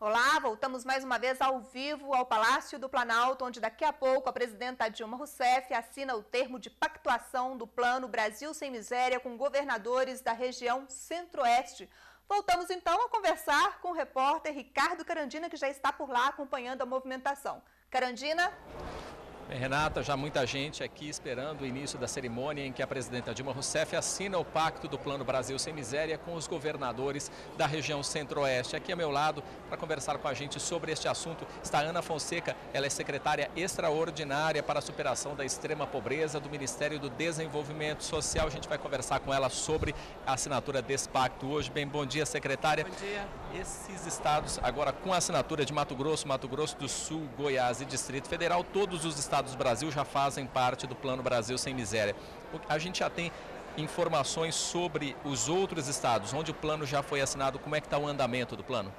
Olá, voltamos mais uma vez ao vivo ao Palácio do Planalto, onde daqui a pouco a presidenta Dilma Rousseff assina o termo de pactuação do Plano Brasil Sem Miséria com governadores da região Centro-Oeste. Voltamos então a conversar com o repórter Ricardo Carandina, que já está por lá acompanhando a movimentação. Carandina? Renata, já muita gente aqui esperando o início da cerimônia em que a presidenta Dilma Rousseff assina o pacto do Plano Brasil Sem Miséria com os governadores da região Centro-Oeste. Aqui ao meu lado, para conversar com a gente sobre este assunto, está Ana Fonseca. Ela é secretária extraordinária para a superação da extrema pobreza do Ministério do Desenvolvimento Social. A gente vai conversar com ela sobre a assinatura desse pacto hoje. Bem, bom dia, secretária. Bom dia. Esses estados, agora com a assinatura de Mato Grosso do Sul, Goiás e Distrito Federal, todos os estados do Brasil já fazem parte do Plano Brasil Sem Miséria. A gente já tem informações sobre os outros estados, onde o plano já foi assinado, como é que está o andamento do plano?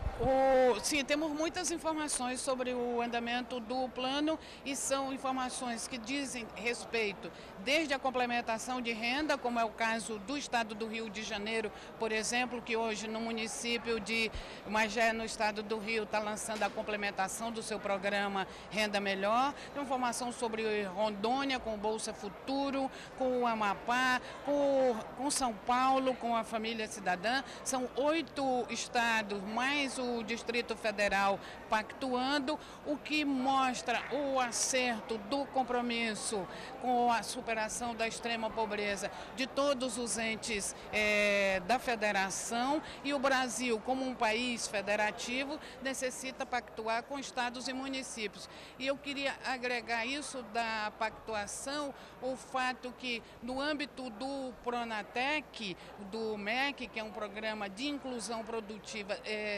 Sim, temos muitas informações sobre o andamento do plano e são informações que dizem respeito desde a complementação de renda, como é o caso do estado do Rio de Janeiro, por exemplo, que hoje no município de Magé, no estado do Rio, está lançando a complementação do seu programa Renda Melhor. Tem informação sobre Rondônia, com o Bolsa Futuro, com o Amapá, com São Paulo, com a Família Cidadã. São 8 estados, mais o Distrito Federal pactuando, o que mostra o acerto do compromisso com a superação da extrema pobreza de todos os entes da federação, e o Brasil, como um país federativo, necessita pactuar com estados e municípios. E eu queria agregar isso da pactuação, o fato que no âmbito do Pronatec, do MEC, que é um programa de inclusão produtiva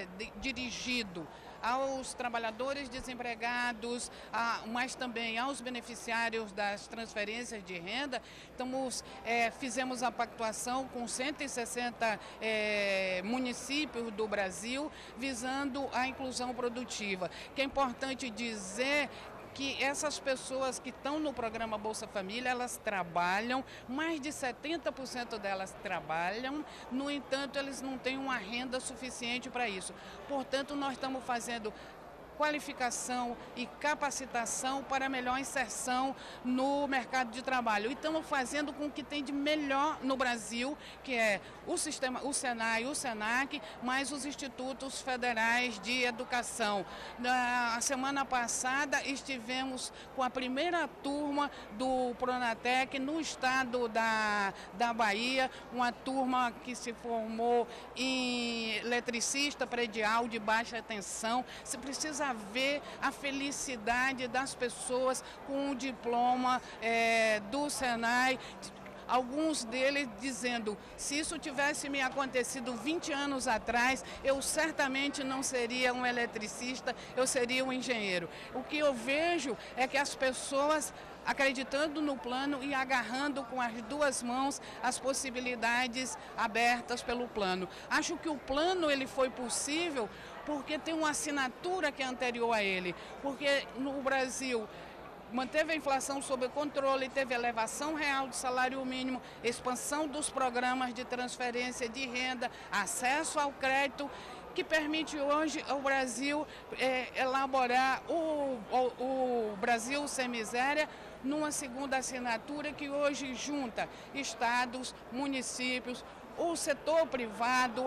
dirigido aos trabalhadores desempregados, mas também aos beneficiários das transferências de renda. Fizemos a pactuação com 160 municípios do Brasil, visando a inclusão produtiva. Que é importante dizer que essas pessoas que estão no programa Bolsa Família, elas trabalham, mais de 70% delas trabalham, no entanto, eles não têm uma renda suficiente para isso. Portanto, nós estamos fazendo qualificação e capacitação para melhor inserção no mercado de trabalho. E estamos fazendo com o que tem de melhor no Brasil, que é o sistema, o Senai, o Senac, mais os institutos federais de educação. Na semana passada estivemos com a primeira turma do Pronatec no estado da Bahia, uma turma que se formou em eletricista predial de baixa tensão. Se precisa ver a felicidade das pessoas com o diploma do Senai, alguns deles dizendo: se isso tivesse me acontecido 20 anos atrás, eu certamente não seria um eletricista, eu seria um engenheiro. O que eu vejo é que as pessoas acreditando no plano e agarrando com as duas mãos as possibilidades abertas pelo plano. Acho que o plano ele foi possível porque tem uma assinatura que é anterior a ele, porque no Brasil manteve a inflação sob controle, teve elevação real do salário mínimo, expansão dos programas de transferência de renda, acesso ao crédito, que permite hoje ao Brasil elaborar o Brasil Sem Miséria numa segunda assinatura que hoje junta estados, municípios, o setor privado,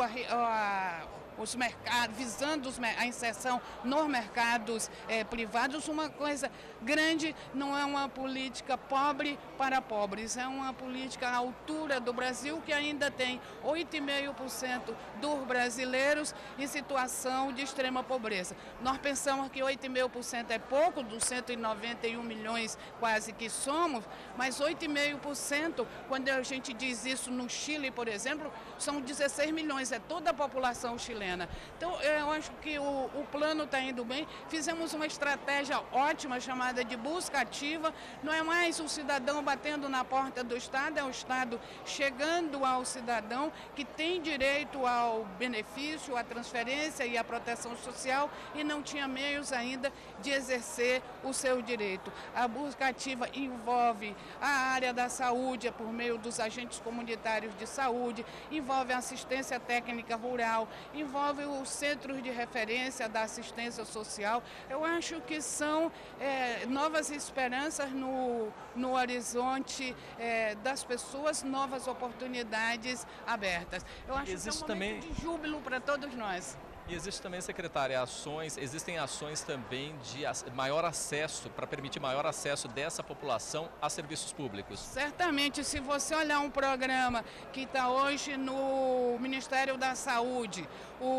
os mercados, visando a inserção nos mercados privados. Uma coisa grande, não é uma política pobre para pobres, é uma política à altura do Brasil, que ainda tem 8,5% dos brasileiros em situação de extrema pobreza. Nós pensamos que 8,5% é pouco, dos 191 milhões quase que somos, mas 8,5%, quando a gente diz isso no Chile, por exemplo, são 16 milhões, é toda a população chilena. Então, eu acho que o plano está indo bem. Fizemos uma estratégia ótima chamada de busca ativa. Não é mais o cidadão batendo na porta do Estado, é o Estado chegando ao cidadão que tem direito ao benefício, à transferência e à proteção social e não tinha meios ainda de exercer o seu direito. A busca ativa envolve a área da saúde, por meio dos agentes comunitários de saúde, envolve a assistência técnica rural, envolve desenvolve os centros de referência da assistência social. Eu acho que são novas esperanças no horizonte das pessoas, novas oportunidades abertas. Eu acho que é um momento de júbilo para todos nós. E existe também, secretária, existem ações também de maior acesso, para permitir maior acesso dessa população a serviços públicos. Certamente, se você olhar um programa que está hoje no Ministério da Saúde,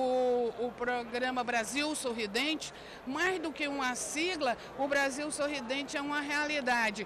o programa Brasil Sorridente, mais do que uma sigla, o Brasil Sorridente é uma realidade.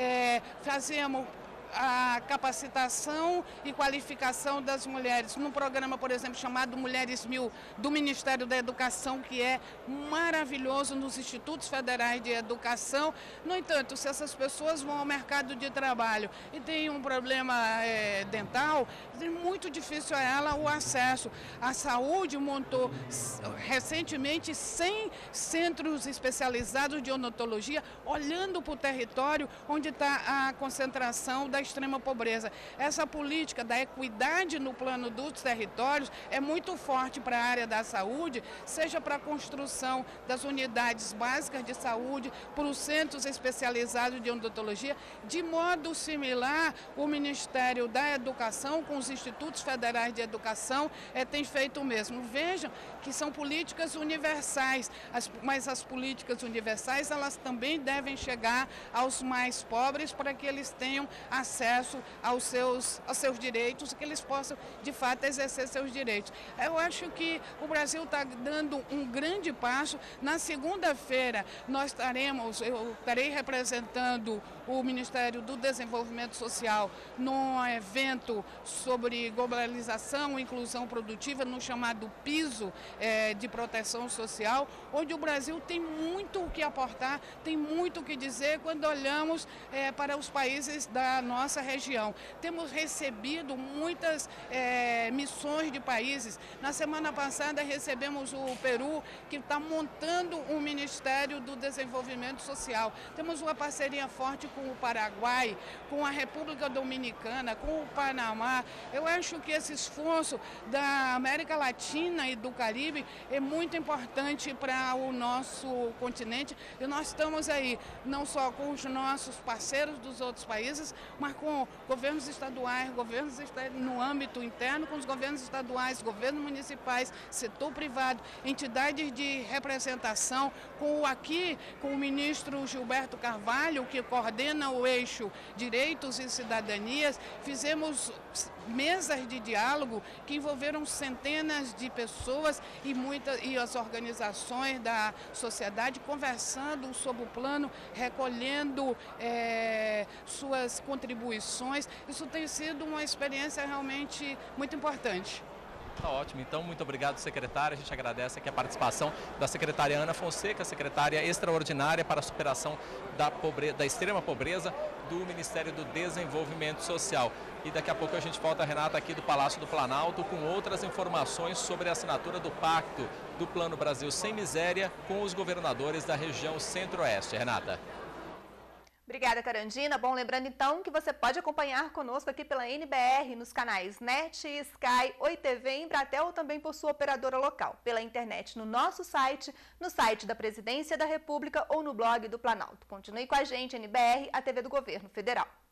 Fazemos a capacitação e qualificação das mulheres num programa, por exemplo, chamado Mulheres 1000, do Ministério da Educação, que é maravilhoso nos institutos federais de educação. No entanto, se essas pessoas vão ao mercado de trabalho e têm um problema dental, é muito difícil a ela o acesso. A saúde montou recentemente 100 centros especializados de odontologia, olhando para o território onde está a concentração da extrema pobreza. Essa política da equidade no plano dos territórios é muito forte para a área da saúde, seja para a construção das unidades básicas de saúde, para os centros especializados de odontologia. De modo similar, o Ministério da Educação, com os institutos federais de educação, tem feito o mesmo. Vejam que são políticas universais, mas as políticas universais, elas também devem chegar aos mais pobres para que eles tenham acesso aos seus direitos e que eles possam, de fato, exercer seus direitos. Eu acho que o Brasil está dando um grande passo. Na segunda-feira, eu estarei representando o Ministério do Desenvolvimento Social num evento sobre globalização e inclusão produtiva, no chamado Piso de Proteção Social, onde o Brasil tem muito o que aportar, tem muito o que dizer quando olhamos para os países da nossa região. Temos recebido muitas missões de países. Na semana passada recebemos o Peru, que está montando um Ministério do Desenvolvimento Social. Temos uma parceria forte com o Paraguai, com a República Dominicana, com o Panamá. Eu acho que esse esforço da América Latina e do Caribe é muito importante para o nosso continente, e nós estamos aí não só com os nossos parceiros dos outros países, mas com governos estaduais, no âmbito interno, com os governos estaduais, governos municipais, setor privado, entidades de representação, com o ministro Gilberto Carvalho, que coordena o eixo Direitos e Cidadanias. Fizemos mesas de diálogo que envolveram centenas de pessoas e as organizações da sociedade conversando sobre o plano, recolhendo suas contribuições. Isso tem sido uma experiência realmente muito importante. Tá ótimo, então muito obrigado, secretária. A gente agradece aqui a participação da secretária Ana Fonseca, secretária extraordinária para a superação da extrema pobreza do Ministério do Desenvolvimento Social. E daqui a pouco a gente volta, Renata, aqui do Palácio do Planalto com outras informações sobre a assinatura do Pacto do Plano Brasil Sem Miséria com os governadores da região Centro-Oeste. Renata. Obrigada, Carandina. Bom, lembrando então que você pode acompanhar conosco aqui pela NBR nos canais NET, Sky, Oi TV, Embratel ou também por sua operadora local, pela internet no nosso site, no site da Presidência da República ou no blog do Planalto. Continue com a gente, NBR, a TV do Governo Federal.